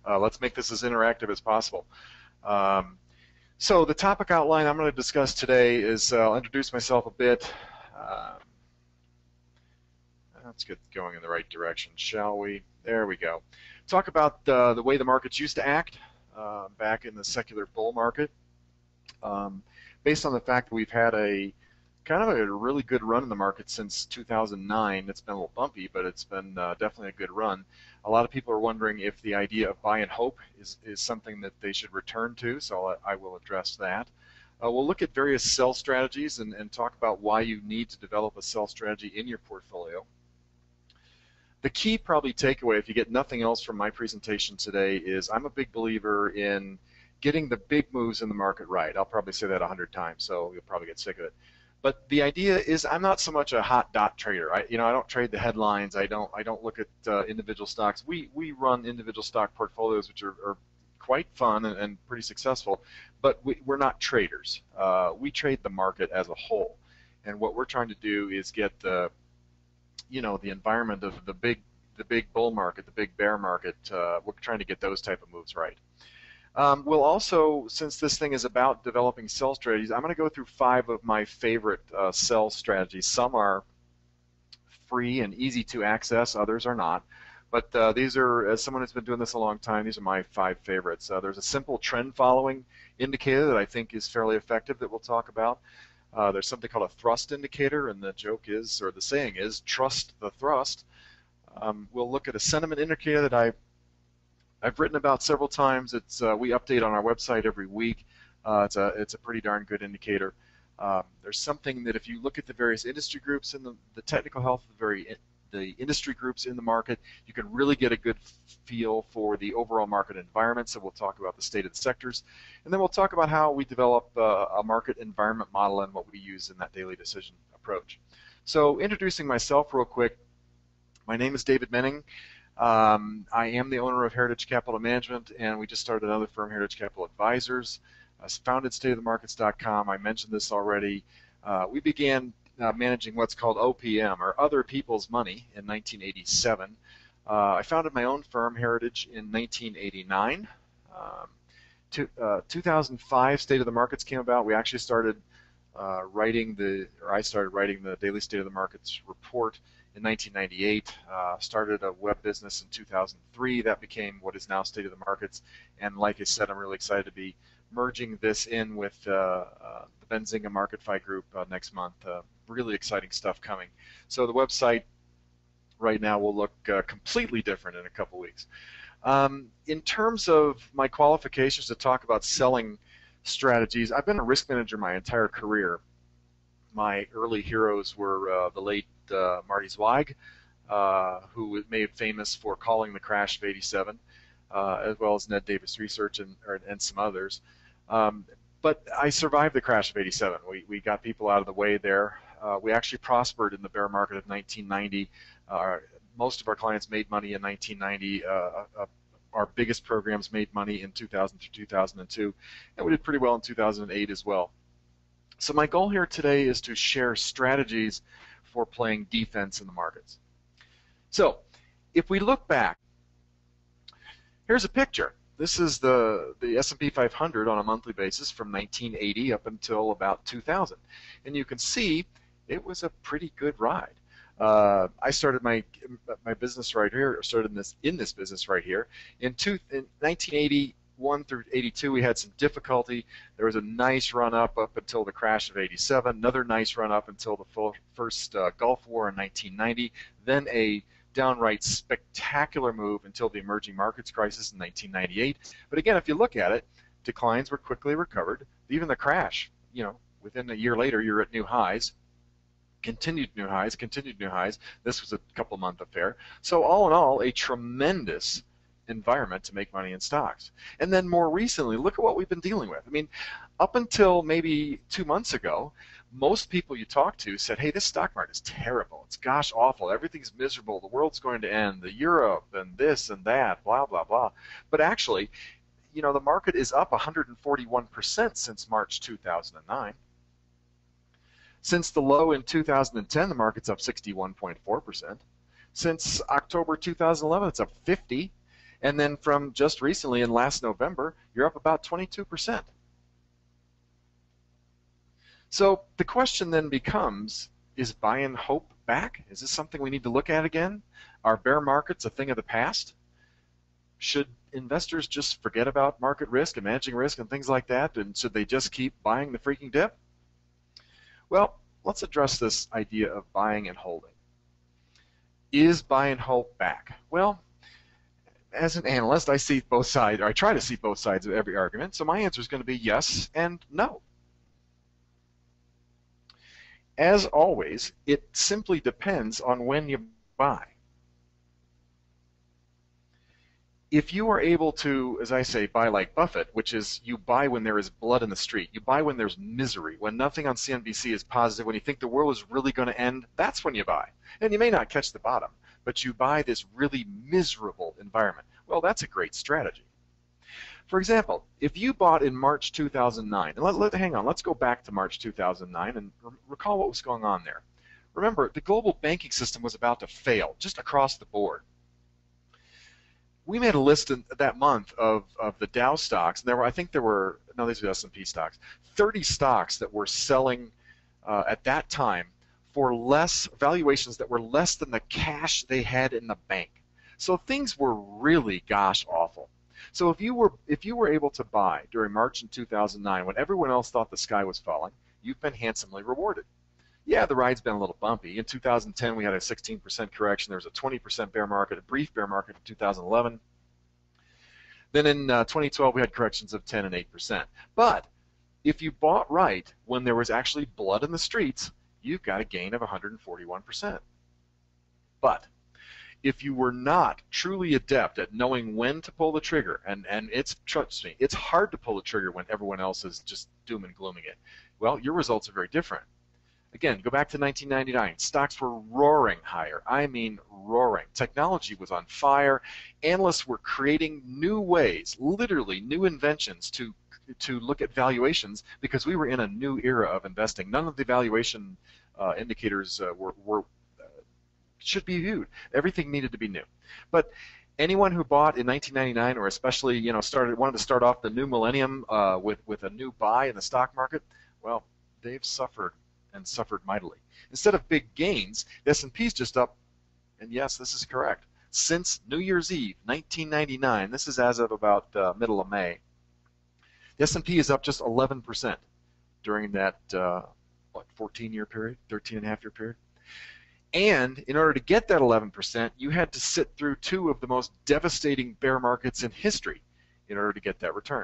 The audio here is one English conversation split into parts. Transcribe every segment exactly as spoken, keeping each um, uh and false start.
Uh, let's make this as interactive as possible. Um, so the topic outline I'm going to discuss today is uh, I'll introduce myself a bit. Um, let's get going in the right direction, shall we? There we go. Talk about uh, the way the markets used to act uh, back in the secular bull market. Um, based on the fact that we've had a kind of a really good run in the market since two thousand nine. It's been a little bumpy, but it's been uh, definitely a good run. A lot of people are wondering if the idea of buy and hope is, is something that they should return to, so I, I will address that. Uh, we'll look at various sell strategies and, and talk about why you need to develop a sell strategy in your portfolio. The key probably takeaway, if you get nothing else from my presentation today, is I'm a big believer in getting the big moves in the market right. I'll probably say that a hundred times, so you'll probably get sick of it. But the idea is I'm not so much a hot dot trader. I, you know, I don't trade the headlines. I don't. I don't look at uh, individual stocks. We we run individual stock portfolios, which are, are quite fun and, and pretty successful. But we, we're not traders. Uh, we trade the market as a whole, and what we're trying to do is get the, you know, the environment of the big the big bull market, the big bear market. Uh, we're trying to get those type of moves right. Um, we'll also, since this thing is about developing sell strategies, I'm going to go through five of my favorite uh, sell strategies. Some are free and easy to access, others are not. But uh, these are, as someone who's been doing this a long time, these are my five favorites. Uh, there's a simple trend following indicator that I think is fairly effective that we'll talk about. Uh, there's something called a thrust indicator, and the joke is, or the saying is, trust the thrust. Um, we'll look at a sentiment indicator that I I've written about several times. It's uh, we update on our website every week. Uh, it's a it's a pretty darn good indicator. Um, there's something that if you look at the various industry groups in the, the technical health of the very the industry groups in the market, you can really get a good feel for the overall market environment. So we'll talk about the state of the sectors, and then we'll talk about how we develop uh, a market environment model and what we use in that daily decision approach. So introducing myself real quick, my name is David Menning. Um, I am the owner of Heritage Capital Management, and we just started another firm, Heritage Capital Advisors. Uh, founded state of the markets dot com. I mentioned this already. Uh, we began uh, managing what's called O P M, or Other People's Money, in nineteen eighty-seven. Uh, I founded my own firm, Heritage, in nineteen eighty-nine. Um, to, uh, two thousand five, State of the Markets came about. We actually started uh, writing the, or I started writing the Daily State of the Markets report in nineteen ninety-eight, uh, started a web business in two thousand three. That became what is now State of the Markets. And like I said, I'm really excited to be merging this in with uh, uh, the Benzinga MarketFi group uh, next month. Uh, really exciting stuff coming. So the website right now will look uh, completely different in a couple weeks. Um, in terms of my qualifications to talk about selling strategies, I've been a risk manager my entire career. My early heroes were uh, the late uh, Marty Zweig, uh, who was made famous for calling the crash of eighty-seven, uh, as well as Ned Davis Research and, or, and some others. Um, but I survived the crash of eighty-seven. We, we got people out of the way there. Uh, we actually prospered in the bear market of nineteen ninety. Uh, most of our clients made money in nineteen ninety. Uh, uh, our biggest programs made money in two thousand through two thousand two, and we did pretty well in two thousand eight as well. So my goal here today is to share strategies for playing defense in the markets. So if we look back, here's a picture. This is the, the S and P five hundred on a monthly basis from nineteen eighty up until about two thousand. And you can see it was a pretty good ride. Uh, I started my my business right here, or started in this in this business right here. In, two, in nineteen eighty-one through eighty-two, we had some difficulty. There was a nice run up up until the crash of eighty-seven. Another nice run up until the full, first uh, Gulf War in nineteen ninety. Then a downright spectacular move until the emerging markets crisis in nineteen ninety-eight. But again, if you look at it, declines were quickly recovered. Even the crash, you know, within a year later, you're at new highs. Continued new highs, continued new highs. This was a couple month affair. So all in all, a tremendous environment to make money in stocks. And then more recently, look at what we've been dealing with. I mean, up until maybe two months ago, most people you talk to said, hey, this stock market is terrible. It's gosh awful. Everything's miserable. The world's going to end. The Europe and this and that, blah, blah, blah. But actually, you know, the market is up one hundred forty-one percent since March two thousand nine. Since the low in two thousand ten, the market's up sixty-one point four percent. Since October two thousand eleven, it's up fifty. And then from just recently in last November, you're up about twenty-two percent. So the question then becomes, is buy and hope back? Is this something we need to look at again? Are bear markets a thing of the past? Should investors just forget about market risk and managing risk and things like that, and should they just keep buying the freaking dip? Well, let's address this idea of buying and holding. Is buy and hope back? Well, as an analyst, I see both sides, or I try to see both sides of every argument, so my answer is going to be yes and no. As always, it simply depends on when you buy. If you are able to, as I say, buy like Buffett, which is you buy when there is blood in the street, you buy when there's misery, when nothing on C N B C is positive, when you think the world is really going to end, that's when you buy. And you may not catch the bottom, but you buy this really miserable environment. Well, that's a great strategy. For example, if you bought in March two thousand nine, and let, let, hang on, let's go back to March two thousand nine and re recall what was going on there. Remember, the global banking system was about to fail, just across the board. We made a list in that month of, of the Dow stocks, and there were, I think there were, no, these are S and P stocks, thirty stocks that were selling uh, at that time for less, valuations that were less than the cash they had in the bank. So things were really gosh awful. So if you were if you were able to buy during March in two thousand nine when everyone else thought the sky was falling, you've been handsomely rewarded. Yeah, the ride's been a little bumpy. In two thousand ten, we had a sixteen percent correction. There was a twenty percent bear market, a brief bear market in two thousand eleven. Then in uh, twenty twelve, we had corrections of ten and eight percent. But if you bought right when there was actually blood in the streets, you've got a gain of one hundred forty-one percent. But if you were not truly adept at knowing when to pull the trigger, and, and it's, trust me, it's hard to pull the trigger when everyone else is just doom and glooming it, well, your results are very different. Again, go back to nineteen ninety-nine. Stocks were roaring higher. I mean roaring. Technology was on fire. Analysts were creating new ways, literally new inventions to to look at valuations because we were in a new era of investing. None of the valuation uh, indicators uh, were, were uh, should be viewed. Everything needed to be new. But anyone who bought in nineteen ninety-nine, or especially you know started wanted to start off the new millennium uh, with with a new buy in the stock market, well, they've suffered. And suffered mightily. Instead of big gains, the S and P's just up, and yes, this is correct. Since New Year's Eve, nineteen ninety-nine, this is as of about uh, middle of May, the S and P is up just eleven percent during that uh, what, fourteen year period, thirteen and a half year period. And in order to get that eleven percent, you had to sit through two of the most devastating bear markets in history in order to get that return.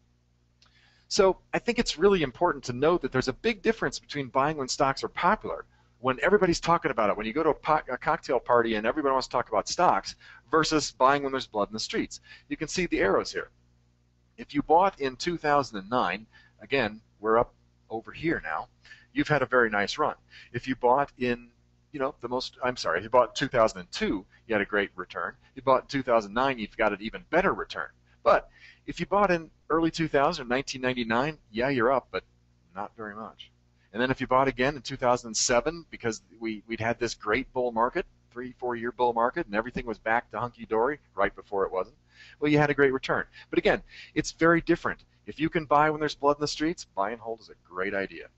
So I think it's really important to note that there's a big difference between buying when stocks are popular, when everybody's talking about it, when you go to a, po a cocktail party and everybody wants to talk about stocks, versus buying when there's blood in the streets. You can see the arrows here. If you bought in two thousand nine, again, we're up over here now, you've had a very nice run. If you bought in, you know, the most, I'm sorry, if you bought in two thousand two, you had a great return. If you bought in two thousand nine, you've got an even better return. But if you bought in early two thousand, nineteen ninety-nine, yeah, you're up, but not very much. And then if you bought again in two thousand seven, because we, we'd had this great bull market, three, four-year bull market, and everything was back to hunky-dory right before it wasn't, well, you had a great return. But again, it's very different. If you can buy when there's blood in the streets, buy and hold is a great idea.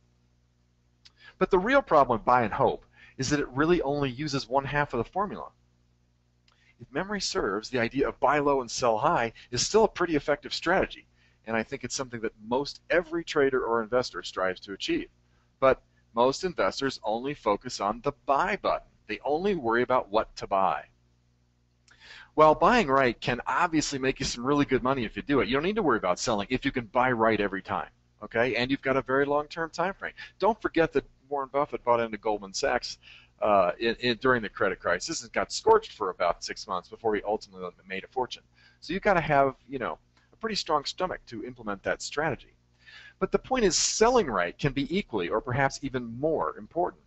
But the real problem with buy and hope is that it really only uses one half of the formula. If memory serves, the idea of buy low and sell high is still a pretty effective strategy, and I think it's something that most every trader or investor strives to achieve. But most investors only focus on the buy button. They only worry about what to buy. While buying right can obviously make you some really good money if you do it, you don't need to worry about selling if you can buy right every time, okay? And you've got a very long-term time frame. Don't forget that Warren Buffett bought into Goldman Sachs Uh, in, in, during the credit crisis and got scorched for about six months before he ultimately made a fortune. So you've got to have, you know, a pretty strong stomach to implement that strategy. But the point is, selling right can be equally or perhaps even more important.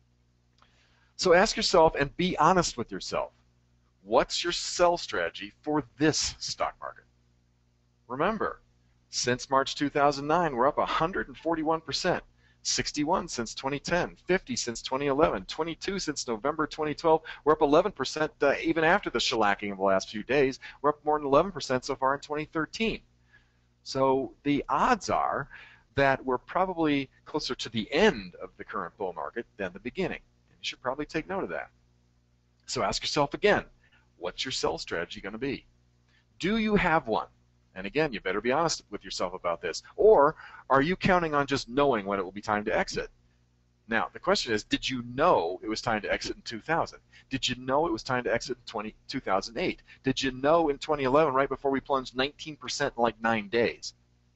So ask yourself and be honest with yourself. What's your sell strategy for this stock market? Remember, since March two thousand nine, we're up one hundred forty-one percent. sixty-one since twenty ten, fifty since twenty eleven, twenty-two since November twenty twelve. We're up eleven percent uh, even after the shellacking of the last few days. We're up more than eleven percent so far in twenty thirteen. So the odds are that we're probably closer to the end of the current bull market than the beginning. And you should probably take note of that. So ask yourself again, what's your sell strategy going to be? Do you have one? And again, you better be honest with yourself about this. Or are you counting on just knowing when it will be time to exit? Now, the question is, did you know it was time to exit in two thousand? Did you know it was time to exit in two thousand eight? Did you know in twenty eleven, right before we plunged nineteen percent in like nine days?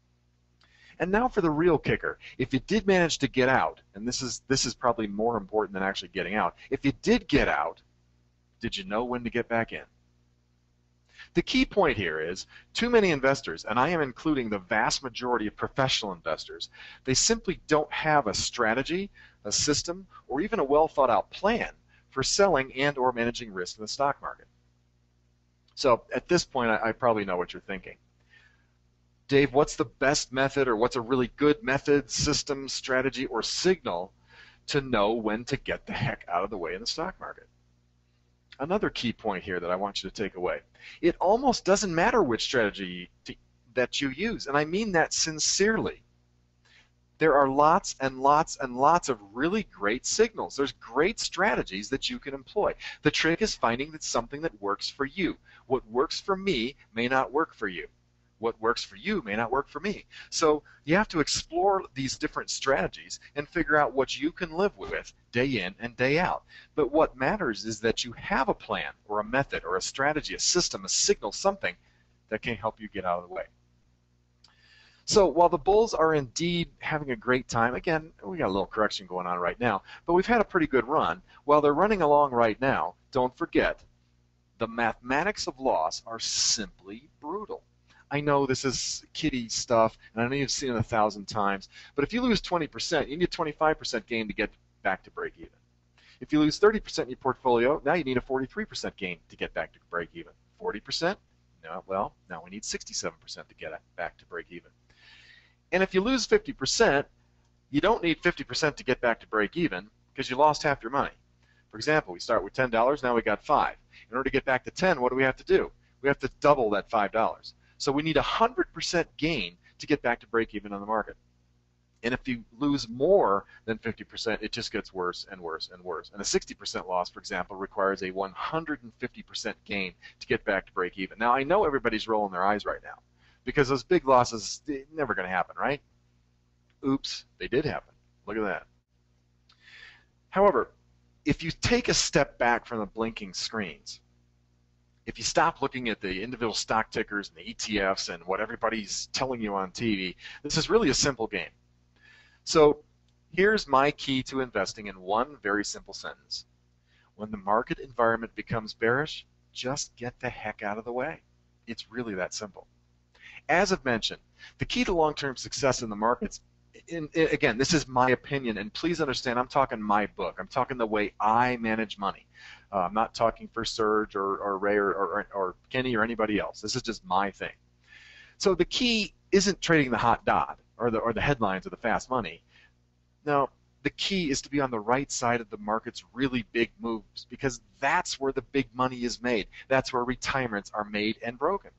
And now for the real kicker. If you did manage to get out, and this is, this is probably more important than actually getting out, if you did get out, did you know when to get back in? The key point here is too many investors, and I am including the vast majority of professional investors, they simply don't have a strategy, a system, or even a well thought out plan for selling and or managing risk in the stock market. So at this point, I, I probably know what you're thinking. Dave, what's the best method, or what's a really good method, system, strategy, or signal to know when to get the heck out of the way in the stock market? Another key point here that I want you to take away. It almost doesn't matter which strategy to, that you use, and I mean that sincerely. There are lots and lots and lots of really great signals. There's great strategies that you can employ. The trick is finding that something that works for you. What works for me may not work for you. What works for you may not work for me. So you have to explore these different strategies and figure out what you can live with day in and day out. But what matters is that you have a plan or a method or a strategy, a system, a signal, something that can help you get out of the way. So while the bulls are indeed having a great time, again, we got a little correction going on right now, but we've had a pretty good run. While they're running along right now, don't forget, the mathematics of loss are simply brutal. I know this is kiddie stuff, and I know you've seen it a thousand times, but if you lose twenty percent, you need a twenty-five percent gain to get back to break even. If you lose thirty percent in your portfolio, now you need a forty-three percent gain to get back to break even. forty percent? No, well, now we need sixty-seven percent to get back to break even. And if you lose fifty percent, you don't need fifty percent to get back to break even because you lost half your money. For example, we start with ten dollars, now we got five. In order to get back to ten, what do we have to do? We have to double that five dollars. So we need a one hundred percent gain to get back to break even on the market. And if you lose more than fifty percent, it just gets worse and worse and worse. And a sixty percent loss, for example, requires a one hundred fifty percent gain to get back to break even. Now, I know everybody's rolling their eyes right now because those big losses, they're never going to happen, right? Oops, they did happen. Look at that. However, if you take a step back from the blinking screens, if you stop looking at the individual stock tickers and the E T Fs and what everybody's telling you on T V, this is really a simple game. So here's my key to investing in one very simple sentence. When the market environment becomes bearish, just get the heck out of the way. It's really that simple. As I've mentioned, the key to long-term success in the markets, in, in, again, this is my opinion, and please understand, I'm talking my book. I'm talking the way I manage money. Uh, I'm not talking for Serge or, or Ray or, or, or Kenny or anybody else. This is just my thing. So the key isn't trading the hot dot or the, or the headlines or the fast money. No, the key is to be on the right side of the market's really big moves because that's where the big money is made. That's where retirements are made and broken.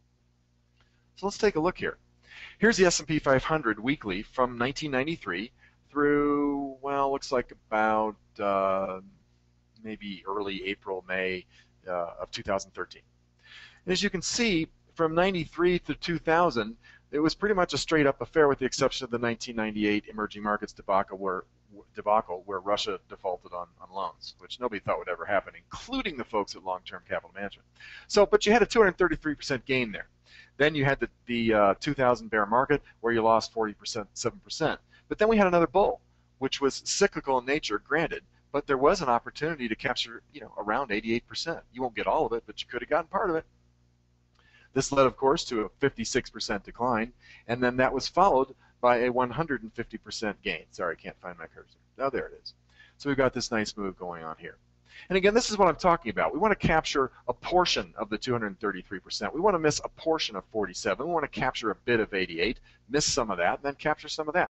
So let's take a look here. Here's the S and P five hundred weekly from nineteen ninety-three through, well, looks like about uh, maybe early April, May uh, of two thousand thirteen. And as you can see, from ninety-three to two thousand, it was pretty much a straight up affair with the exception of the nineteen ninety-eight emerging markets debacle where, debacle where Russia defaulted on, on loans, which nobody thought would ever happen, including the folks at Long-Term Capital Management. So, but you had a two hundred thirty-three percent gain there. Then you had the, the uh, two thousand bear market where you lost forty percent, seven percent. But then we had another bull, which was cyclical in nature, granted, but there was an opportunity to capture, you know, around eighty-eight percent. You won't get all of it, but you could have gotten part of it. This led, of course, to a fifty-six percent decline, and then that was followed by a one hundred fifty percent gain. Sorry, I can't find my cursor. Oh, there it is. So we've got this nice move going on here. And again, this is what I'm talking about. We want to capture a portion of the two hundred thirty-three percent. We want to miss a portion of forty-seven. We want to capture a bit of eighty-eight, miss some of that, and then capture some of that.